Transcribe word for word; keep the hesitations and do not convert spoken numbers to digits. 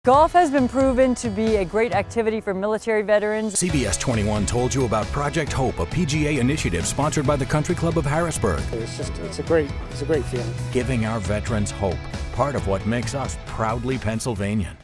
Golf has been proven to be a great activity for military veterans. C B S twenty-one told you about Project Hope, a P G A initiative sponsored by the Country Club of Harrisburg. It's just, it's a great, it's a great feeling. Giving our veterans hope, part of what makes us proudly Pennsylvanian.